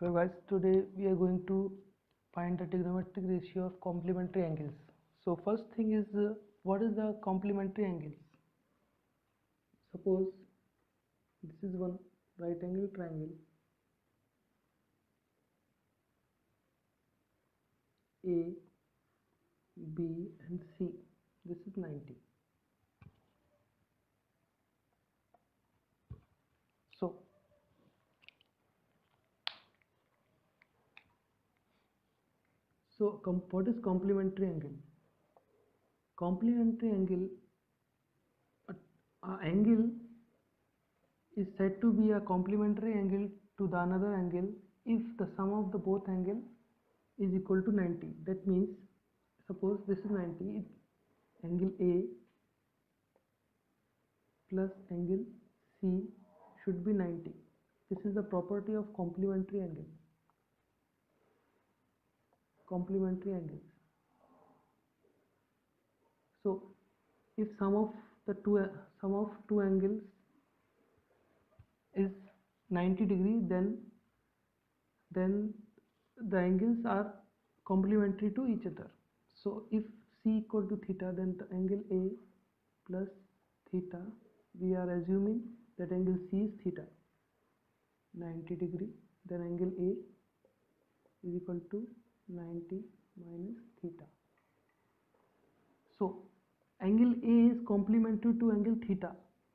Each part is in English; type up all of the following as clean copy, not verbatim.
Hello guys, today we are going to find the trigonometric ratio of complementary angles. So first thing is what is the complementary angles? Suppose this is one right angle triangle A, B and C. This is 90. What is complementary angle? Complementary angle, angle is said to be a complementary angle to the another angle if the sum of the both angle is equal to 90. That means suppose this is 90, angle A plus angle C should be 90. This is the property of complementary angle. Complementary angles. So if sum of two angles is 90 degree, then the angles are complementary to each other. So if C equal to theta, then the angle A plus theta, we are assuming that angle C is theta, 90 degree, then angle A is equal to 90 minus theta. So angle A is complementary to angle theta.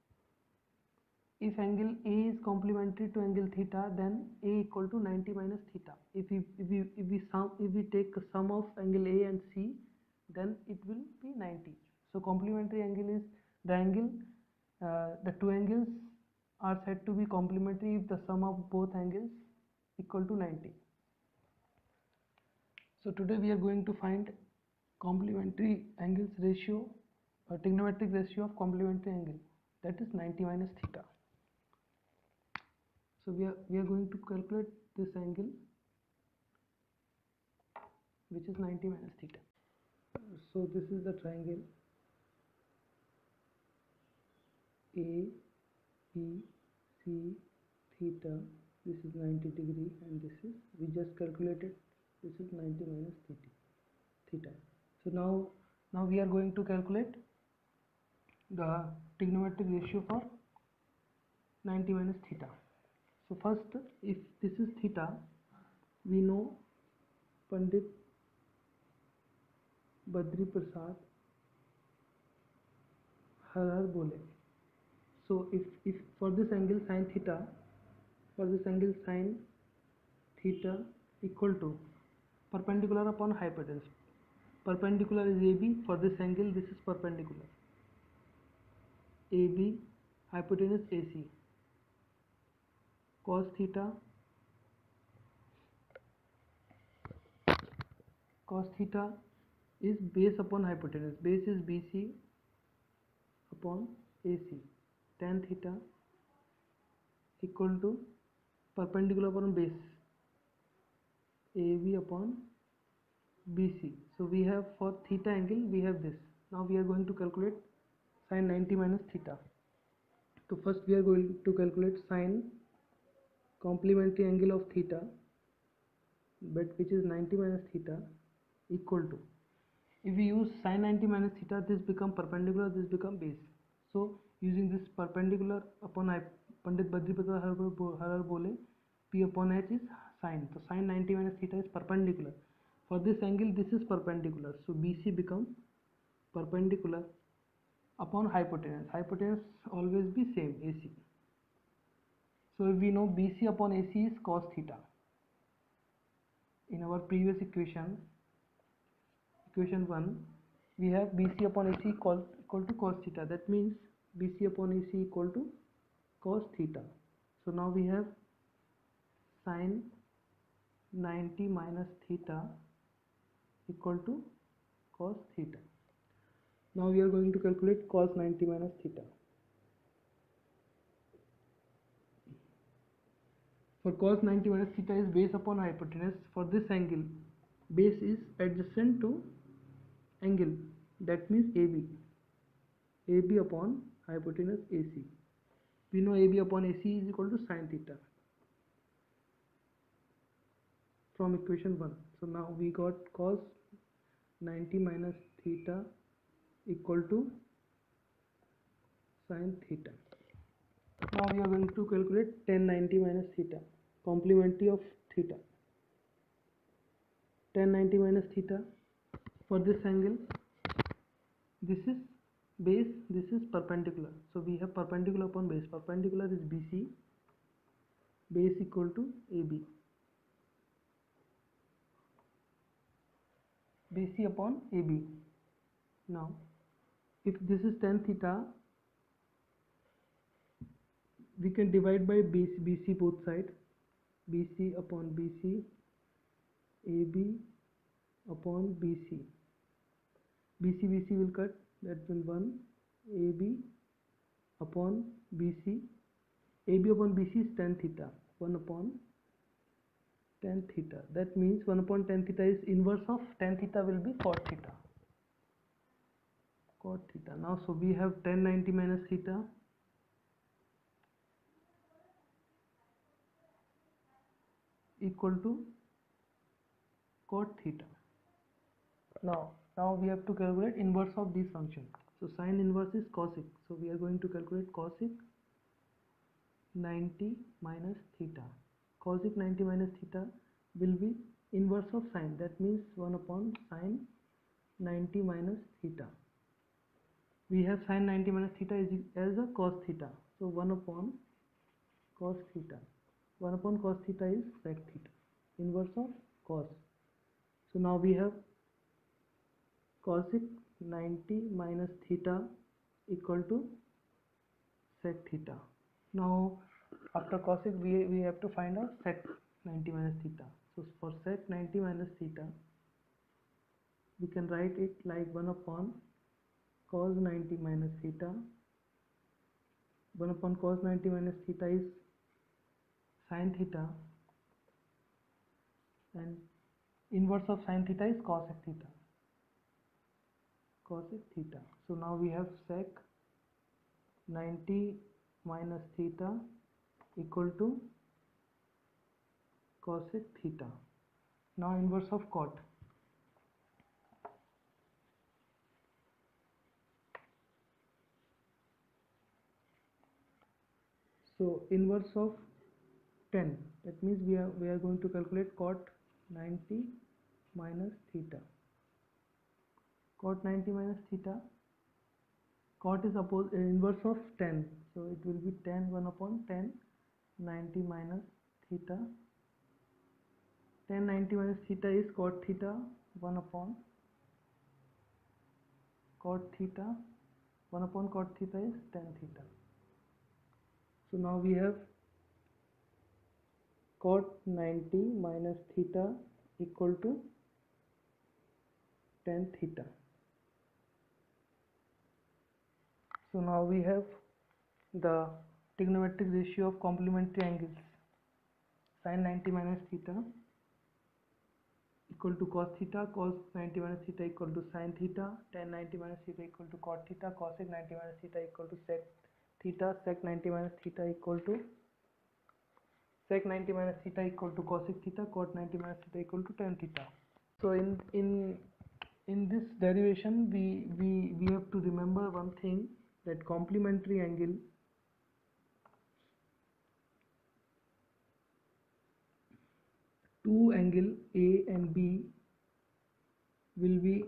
If angle A is complementary to angle theta, then A equal to 90 minus theta. If we take a sum of angle A and C, then it will be 90. So complementary angle is the angle, the two angles are said to be complementary if the sum of both angles equal to 90. So today we are going to find complementary angles ratio or trigonometric ratio of complementary angle, that is 90 minus theta. So we are going to calculate this angle, which is 90 minus theta. So this is the triangle A, B, C, theta. This is 90 degree and this is, we just calculated, this is 90 minus theta. So now we are going to calculate the trigonometric ratio for 90 minus theta. So first, if this is theta, we know Pandit Badri Prasad Har Har Bole. So if for this angle sin theta, equal to perpendicular upon hypotenuse. Perpendicular is AB. For this angle, this is perpendicular. AB, hypotenuse AC. Cos theta is base upon hypotenuse. Base is BC upon AC. Tan theta equal to perpendicular upon base, AB upon BC. So we have for theta angle, we have this. Now we are going to calculate sin 90 minus theta. So first we are going to calculate sin complementary angle of theta, but which is 90 minus theta, equal to, if we use sin 90 minus theta, this become perpendicular, this become base. So using this perpendicular upon Pandit Badri Prasad Har Har Bole, P upon H is sin. So sin 90 minus theta is perpendicular. For this angle, this is perpendicular. So BC become perpendicular upon hypotenuse. Hypotenuse always be same, AC. So if we know BC upon AC is cos theta. In our previous equation 1, we have BC upon AC equal to cos theta. That means BC upon AC equal to cos theta. So now we have sin 90 minus theta equal to cos theta. Now we are going to calculate cos 90 minus theta. For cos 90 minus theta is base upon hypotenuse. For this angle, base is adjacent to angle, that means AB upon hypotenuse AC. We know AB upon AC is equal to sin theta. from equation 1. So now we got cos 90 minus theta equal to sin theta. Now we are going to calculate tan 90 minus theta, complementary of theta. Tan 90 minus theta, for this angle, this is base, this is perpendicular. So we have perpendicular upon base. Perpendicular is BC, base equal to AB. BC upon AB. Now, if this is tan theta, we can divide by BC both sides. BC upon BC, AB upon BC. BC will cut, that will 1, AB upon BC. AB upon BC is tan theta, 1 upon tan theta. That means 1 upon tan theta is inverse of tan theta will be cot theta. Cot theta. Now, so we have tan 90 minus theta equal to cot theta. Now we have to calculate inverse of this function. So sin inverse is cosec. So we are going to calculate cosec 90 minus theta. Cosec 90 minus theta will be inverse of sin. That means 1 upon sin 90 minus theta. We have sin 90 minus theta is as a cos theta. So 1 upon cos theta. 1 upon cos theta is sec theta, inverse of cos. So now we have cosec 90 minus theta equal to sec theta. Now after cosec we have to find out sec 90 minus theta. So for sec 90 minus theta, we can write it like 1 upon cos 90 minus theta. 1 upon cos 90 minus theta is sin theta, and inverse of sin theta is cosec theta. Cosec theta. So now we have sec 90 minus theta equal to cosec theta. Now inverse of cot. So inverse of 10. That means we are going to calculate cot 90 minus theta. Cot 90 minus theta. Cot is inverse of 10. So it will be 10 1 upon 10 90 minus theta. 10 90 minus theta is cot theta, 1 upon cot theta. 1 upon cot theta is tan theta. So now we have cot 90 minus theta equal to tan theta. So now we have the trigonometric ratio of complementary angles. Sin 90 minus theta equal to cos theta, cos 90 minus theta equal to sin theta, tan 90 minus theta equal to cot theta, cosec 90 minus theta equal to sec theta, sec 90 minus theta equal to sec 90 minus theta equal to cosec theta, cot 90 minus theta equal to tan theta. So in this derivation we have to remember one thing, that complementary angle two angle A and B will be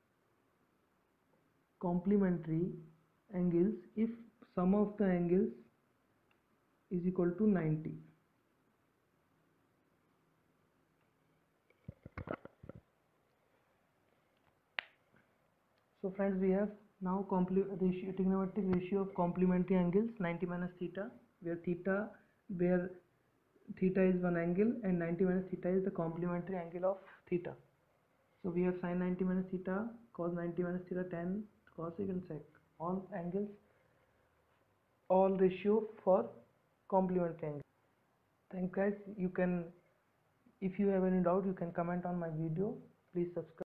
complementary angles if sum of the angles is equal to 90. So friends, we have now trigonometric ratio of complementary angles 90 minus theta, where theta is one angle and 90 minus theta is the complementary angle of theta. So we have sin 90 minus theta, cos 90 minus theta, tan, cosec and sec, all angles, all ratio for complementary angle. Thank you guys. You can, if you have any doubt, you can comment on my video. Please subscribe.